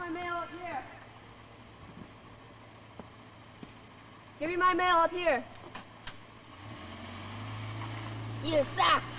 my mail up here. Give me my mail up here. You suck.